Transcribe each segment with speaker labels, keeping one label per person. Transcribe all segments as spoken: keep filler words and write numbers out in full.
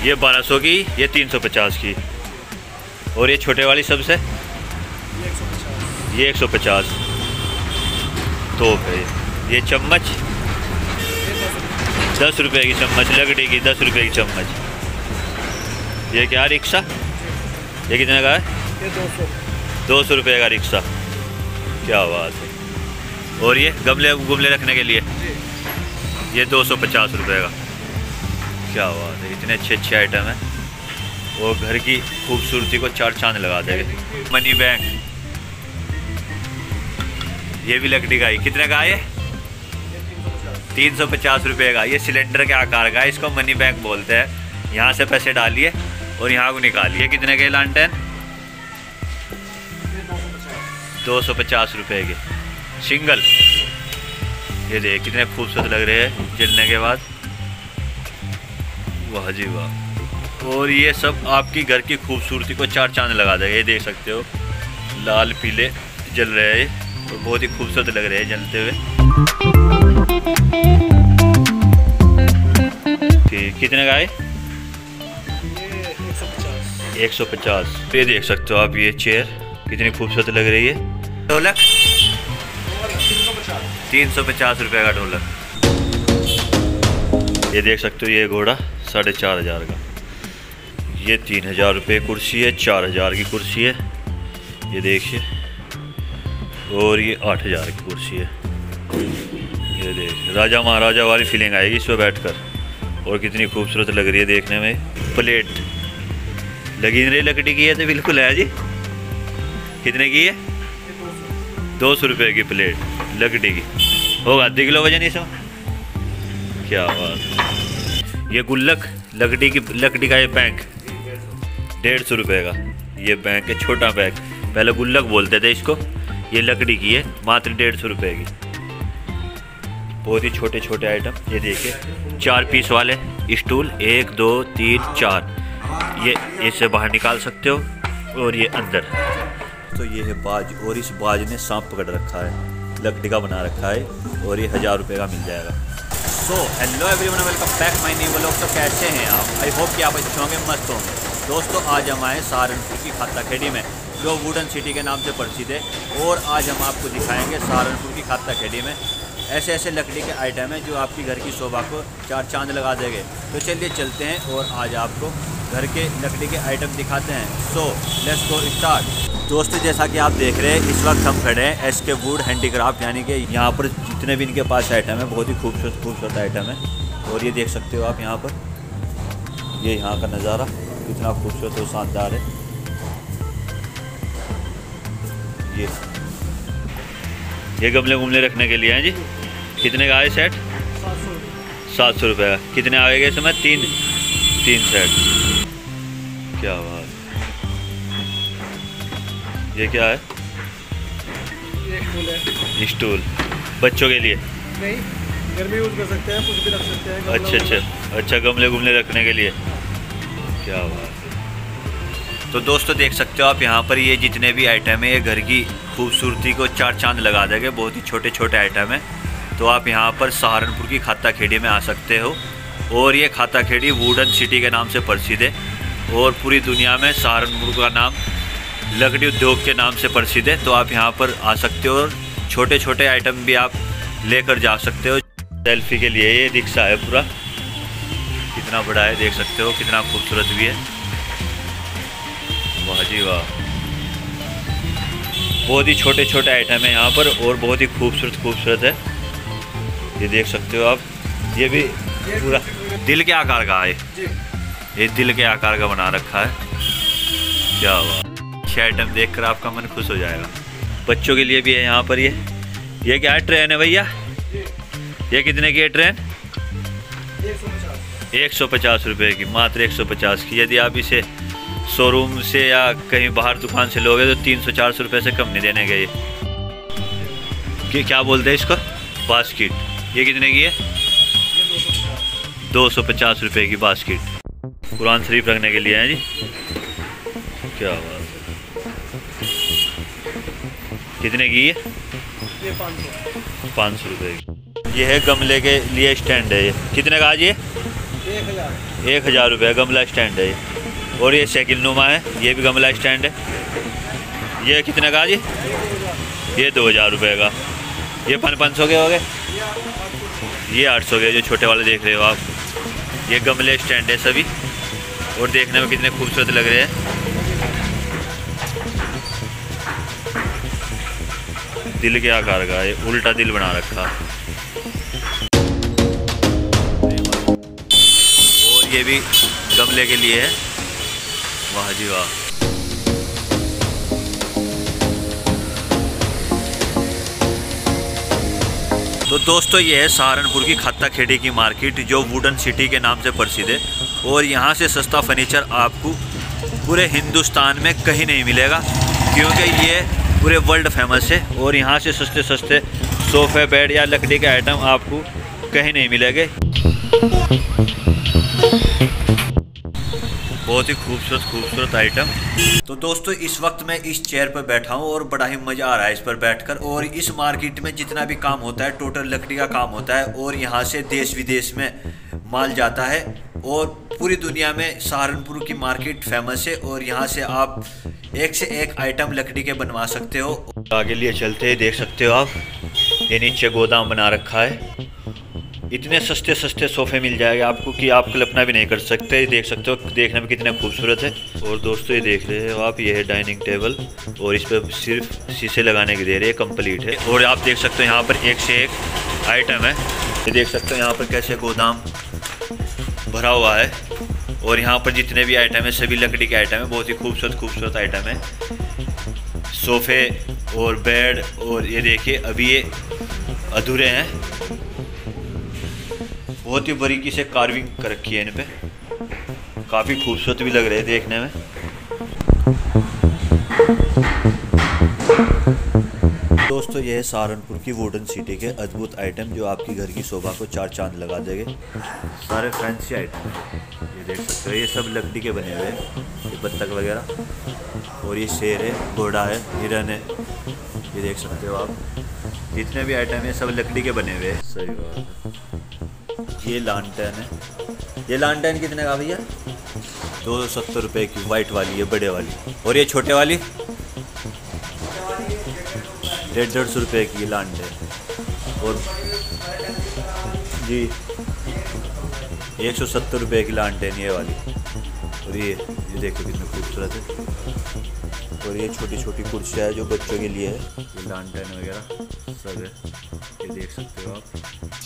Speaker 1: ये बारह सौ की, ये तीन सौ पचास की। और ये छोटे वाली सबसे ये एक सौ पचास। तो भाई ये चम्मच दस रुपए की चम्मच, लकड़ी की दस रुपए की चम्मच। ये क्या रिक्शा, ये कितने का है?
Speaker 2: ये दो सौ
Speaker 1: दो सौ रुपये का रिक्शा। क्या बात है। और ये गमले गुमले रखने के लिए ये दो सौ पचास रुपये का। क्या बात है, इतने अच्छे अच्छे आइटम हैं और घर की खूबसूरती को चार चांद लगा देंगे। मनी बैंक, ये भी लकड़ी का ही। कितने का है ये? तीन सौ पचास रुपये का। ये सिलेंडर के आकार का है, इसको मनी बैंक बोलते हैं। यहाँ से पैसे डालिए और यहाँ को निकालिए। कितने के लालटेन? दो सौ पचास रुपये के सिंगल। ये देख कितने खूबसूरत लग रहे हैं जलने के बाद। वाह जी वाह। और ये सब आपकी घर की खूबसूरती को चार चांद लगा देगा। ये देख सकते हो लाल पीले जल रहे हैं और बहुत ही खूबसूरत लग रहे हैं जलते हुए। ठीक, कितने का है? एक सौ पचास। ये देख सकते हो आप, ये चेयर कितनी खूबसूरत लग रही है। ढोलक तीन सौ पचास रुपये का ढोलक। ये देख सकते हो, ये घोड़ा साढ़े चार हज़ार का। ये तीन हज़ार रुपये कुर्सी है, चार हज़ार की कुर्सी है। ये देखिए, और ये आठ हज़ार की कुर्सी है। ये देख, राजा महाराजा वाली फीलिंग आएगी इस पर बैठकर। और कितनी खूबसूरत लग रही है देखने में। प्लेट लगी नहीं रही, लकड़ी की है तो बिल्कुल है जी। कितने की है? दो सौ रुपये की प्लेट लकड़ी की। होगा आधे किलो वजन इसमें। क्या बात। ये गुल्लक लकड़ी की, लकड़ी का ये बैंक डेढ़ सौ रुपये का। ये बैंक है, छोटा बैंक, पहले गुल्लक बोलते थे इसको। ये लकड़ी की है, मात्र डेढ़ सौ रुपये की। बहुत ही छोटे छोटे आइटम। ये देखिए, चार पीस वाले स्टूल, एक दो तीन चार। ये इससे बाहर निकाल सकते हो। और ये अंदर तो ये है बाज, और इस बाज ने सांप पकड़ रखा है, लकड़ी का बना रखा है। और ये हज़ार रुपये का मिल जाएगा। So hello everyone, welcome back my new vlog. तो कैसे हैं आप? आई होप कि आप अच्छे होंगे, मस्त होंगे। दोस्तों आज हम आए सहारनपुर की खाता खेड़ी में, जो वुडन सिटी के नाम से प्रसिद्ध है। और आज हम आपको दिखाएंगे सहारनपुर की खाता खेड़ी में ऐसे ऐसे लकड़ी के आइटम हैं जो आपकी घर की शोभा को चार चांद लगा देंगे। तो चलिए चलते हैं और आज आपको घर के लकड़ी के आइटम दिखाते हैं। So let's go start. दोस्तों जैसा कि आप देख रहे हैं, इस वक्त हम खड़े हैं एस के वुड हैंडीक्राफ्ट, यानी कि यहाँ पर जितने भी इनके पास आइटम है बहुत ही खूबसूरत खूबसूरत आइटम है। और ये देख सकते हो आप यहाँ पर, ये यहाँ का नज़ारा कितना खूबसूरत और शानदार है। ये ये गमले गुमले रखने के लिए हैं जी। कितने का है सेट? सात सौ रुपये का। कितने आएगा इसमें? तीन तीन सेट। क्या बात। ये क्या है?
Speaker 2: ये स्टूल है।
Speaker 1: स्टूल बच्चों के लिए?
Speaker 2: नहीं, घर में यूज़ कर सकते हैं, कुछ भी रख सकते हैं।
Speaker 1: अच्छा अच्छा अच्छा, गमले गुमले रखने के लिए। क्या बात है। तो दोस्तों देख सकते हो आप यहाँ पर, ये जितने भी आइटम है ये घर की खूबसूरती को चार चांद लगा देंगे। बहुत ही छोटे छोटे आइटम है। तो आप यहाँ पर सहारनपुर की खाता खेड़ी में आ सकते हो। और ये खाता खेड़ी वुडन सिटी के नाम से प्रसिद्ध है। और पूरी दुनिया में सहारनपुर का नाम लकड़ी उद्योग के नाम से प्रसिद्ध है। तो आप यहाँ पर आ सकते हो और छोटे छोटे आइटम भी आप लेकर जा सकते हो। सेल्फी के लिए ये रिक्शा है पूरा, कितना बड़ा है देख सकते हो, कितना खूबसूरत भी है। वाह जी वाह। बहुत ही छोटे छोटे आइटम है यहाँ पर और बहुत ही खूबसूरत खूबसूरत है। ये देख सकते हो आप, ये भी पूरा दिल के आकार का है। ये दिल के आकार का बना रखा है। क्या वाह। अच्छे आइटम देखकर आपका मन खुश हो जाएगा। बच्चों के लिए भी है यहाँ पर। ये ये क्या है? ट्रेन है भैया। ये कितने की है ट्रेन? एक सौ पचास रुपये की, मात्र एक सौ पचास की। यदि आप इसे शोरूम से या कहीं बाहर दुकान से लोगे तो तीन सौ चार सौ रुपये से कम नहीं देने गए। ये क्या बोलते हैं इसको? बास्केट। ये कितने की है? दो सौ पचास रुपये की बास्केट। कुरान शरीफ रखने के लिए है जी। क्या बात है। कितने की है?
Speaker 2: ये पाँच सौ
Speaker 1: पाँच सौ रुपये की। ये है गमले के लिए स्टैंड है। ये कितने का आज? ये
Speaker 2: एक हज़ार
Speaker 1: एक हज़ार रुपये गमला स्टैंड है ये। और ये साइकिल नुमा है, ये भी गमला स्टैंड है। ये कितने का जी? ये दो हज़ार रुपये का। ये पाँच पाँच सौ के हो गए, ये आठ सौ के जो छोटे वाले देख रहे हो आप। ये गमले स्टैंड है सभी, और देखने में कितने खूबसूरत लग रहे हैं। दिल के आकार का, ये उल्टा दिल बना रखा। और ये भी गमले के लिए है। वाह जी वाह। तो दोस्तों ये है सहारनपुर की खत्ता खेड़ी की मार्केट, जो वुडन सिटी के नाम से प्रसिद्ध है। और यहाँ से सस्ता फर्नीचर आपको पूरे हिंदुस्तान में कहीं नहीं मिलेगा, क्योंकि ये पूरे वर्ल्ड फेमस है। और यहाँ से सस्ते सस्ते सोफे, बेड या लकड़ी के आइटम आपको कहीं नहीं मिलेंगे। बहुत ही खूबसूरत खूबसूरत आइटम। तो दोस्तों इस वक्त मैं इस चेयर पर बैठा हूँ और बड़ा ही मज़ा आ रहा है इस पर बैठकर। और इस मार्केट में जितना भी काम होता है टोटल लकड़ी का काम होता है, और यहाँ से देश विदेश में माल जाता है। और पूरी दुनिया में सहारनपुर की मार्केट फेमस है, और यहाँ से आप एक से एक आइटम लकड़ी के बनवा सकते हो। आगे लिए चलते हैं, देख सकते हो आप ये नीचे गोदाम बना रखा है। इतने सस्ते सस्ते सोफ़े मिल जाएंगे आपको कि आप कल्पना भी नहीं कर सकते। देख सकते हो देखने में कितने खूबसूरत है। और दोस्तों ये देख रहे हो आप, ये है डाइनिंग टेबल, और इस पर सिर्फ शीशे लगाने की देर है, कंप्लीट है। और आप देख सकते हो यहाँ पर एक से एक आइटम है। ये देख सकते हो यहाँ पर कैसे गोदाम भरा हुआ है। और यहाँ पर जितने भी आइटम है सभी लकड़ी के आइटम है। बहुत ही खूबसूरत खूबसूरत आइटम है, सोफ़े और बेड। और ये देखिए अभी ये अधूरे हैं। बहुत ही बारीकी से कार्विंग कर रखी है इन पे, काफ़ी खूबसूरत भी लग रहे हैं देखने में। दोस्तों ये है सहारनपुर की वुडन सिटी के अद्भुत आइटम, जो आपकी घर की शोभा को चार चांद लगा देंगे। सारे फैंसी आइटम ये देख सकते हो, ये सब लकड़ी के बने हुए हैं। ये बत्तख वगैरह, और ये शेर है, घोड़ा है, हिरन है। ये देख सकते हो आप, जितने भी आइटम है सब लकड़ी के बने हुए हैं। सही बात है। ये लालटेन है। ये लालटेन कितने का भैया? दो सौ सत्तर रुपये की वाइट वाली है, बड़े वाली। और ये छोटे वाली डेढ़ डेढ़ सौ रुपये की लालटेन। और जी एक सौ सत्तर रुपये की लालटेन ये वाली। और ये ये देखो कितनी खूबसूरत है। और ये छोटी छोटी कुर्सियाँ है जो बच्चों के लिए है। ये लालटेन वगैरह सब है, ये देख सकते हो आप।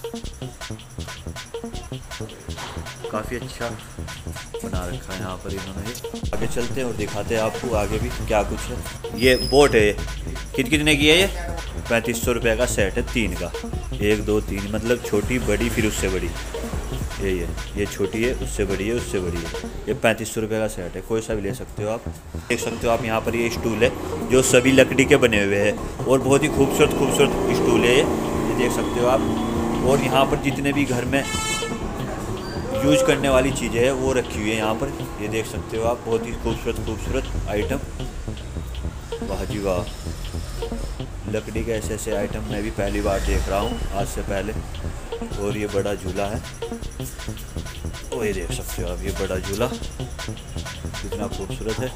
Speaker 1: काफ़ी अच्छा बना रखा है यहाँ पर इन्होंने। आगे चलते हैं और दिखाते हैं आपको आगे भी क्या कुछ है। ये बोट है, कित कितने की है ये? पैंतीस सौ रुपये का सेट है, तीन का। एक दो तीन मतलब छोटी बड़ी फिर उससे बड़ी। यही है, ये छोटी है उससे बड़ी है उससे बड़ी है। ये पैंतीस सौ रुपये का सेट है, कोई सा भी ले सकते हो आप। देख सकते हो आप यहाँ पर ये स्टूल है जो सभी लकड़ी के बने हुए हैं, और बहुत ही खूबसूरत खूबसूरत स्टूल है ये ये देख सकते हो आप। और यहाँ पर जितने भी घर में यूज करने वाली चीज़ें हैं वो रखी हुई है यहाँ पर, ये देख सकते हो आप। बहुत ही खूबसूरत खूबसूरत आइटम। वाह जी वाह, लकड़ी के ऐसे ऐसे आइटम मैं भी पहली बार देख रहा हूँ आज से पहले। और ये बड़ा झूला है, वो ये देख सकते हो आप, ये बड़ा झूला कितना खूबसूरत है।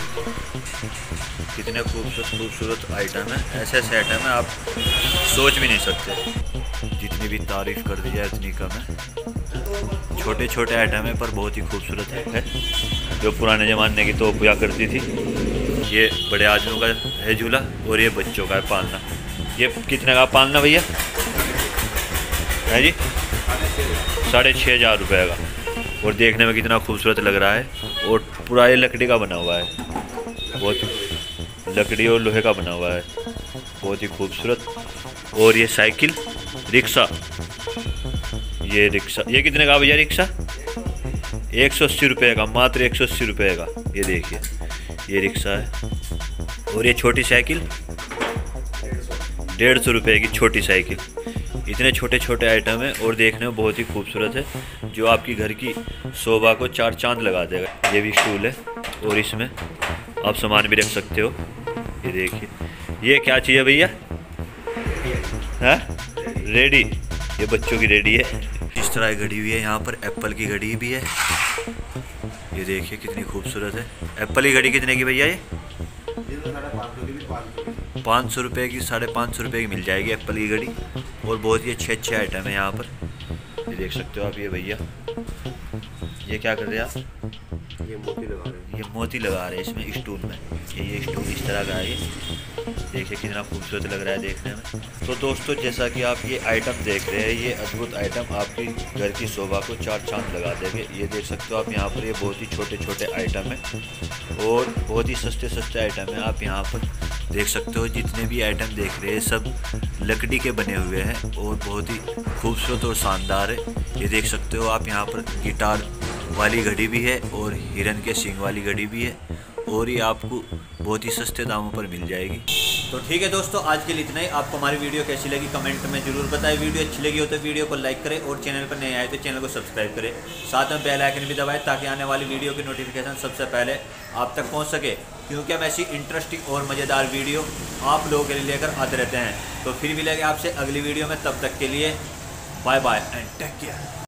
Speaker 1: कितने खूबसूरत खूबसूरत आइटम है, ऐसे ऐसे आइटम है आप सोच भी नहीं सकते। जितनी भी तारीफ़ कर दी जाए उतनी कम है। छोटे छोटे आइटम है पर बहुत ही खूबसूरत है, जो पुराने ज़माने की तो पूजा करती थी। ये बड़े आदमियों का है झूला, और ये बच्चों का है पालना। ये कितने का पालना भैया है जी? साढ़े छः हज़ार रुपये का। और देखने में कितना खूबसूरत लग रहा है, और पूरा ये लकड़ी का बना हुआ है, बहुत लकड़ी और लोहे का बना हुआ है, बहुत ही खूबसूरत। और ये साइकिल रिक्शा, ये रिक्शा ये कितने का भैया रिक्शा? एक सौ अस्सी रुपये का, मात्र एक सौ अस्सी रुपये का। ये देखिए ये रिक्शा है। और ये छोटी साइकिल डेढ़ सौ रुपये की छोटी साइकिल। इतने छोटे छोटे आइटम है और देखने में बहुत ही खूबसूरत है, जो आपकी घर की शोभा को चार चांद लगा देगा। ये भी स्टूल है, और इसमें आप सामान भी रख सकते हो। ये देखिए ये क्या चीज़ है भैया? हाँ रेडी, ये बच्चों की रेडी है। इस तरह की घड़ी हुई है यहाँ पर, एप्पल की घड़ी भी है। ये देखिए कितनी खूबसूरत है। एप्पल की घड़ी कितने की भैया ये? पाँच सौ रुपये की, साढ़े पाँच सौ रुपये की मिल जाएगी एप्पल की घड़ी। और बहुत ही अच्छे अच्छे आइटम है यहाँ पर, ये देख सकते हो आप। ये भैया ये क्या कर रहे हैं आप?
Speaker 2: ये मोती लगा रहे हैं।
Speaker 1: ये मोती लगा रहे हैं इसमें स्टूल में। ये ये स्टूल इस तरह का है। ये देखिए कितना खूबसूरत लग रहा है देखने में। तो दोस्तों जैसा कि आप ये आइटम देख रहे हैं, ये अद्भुत आइटम आपकी घर की शोभा को चार चांद लगा देंगे। ये देख सकते हो आप यहाँ पर, ये बहुत ही छोटे छोटे आइटम है और बहुत ही सस्ते सस्ते आइटम है। आप यहाँ पर देख सकते हो जितने भी आइटम देख रहे हैं सब लकड़ी के बने हुए हैं और बहुत ही खूबसूरत और शानदार है। ये देख सकते हो आप यहाँ पर गिटार वाली घड़ी भी है और हिरन के सींग वाली घड़ी भी है और ये आपको बहुत ही सस्ते दामों पर मिल जाएगी। तो ठीक है दोस्तों, आज के लिए इतना ही। आपको हमारी वीडियो कैसी लगी कमेंट में जरूर बताएं। वीडियो अच्छी लगी हो तो वीडियो को लाइक करें और चैनल पर नए आए तो चैनल को सब्सक्राइब करें। साथ में बेल आइकन भी दबाएं ताकि आने वाली वीडियो की नोटिफिकेशन सबसे पहले आप तक पहुँच सके, क्योंकि हम ऐसी इंटरेस्टिंग और मज़ेदार वीडियो आप लोगों के लिए लेकर आते रहते हैं। तो फिर मिलेंगे आपसे अगली वीडियो में, तब तक के लिए bye bye and take care.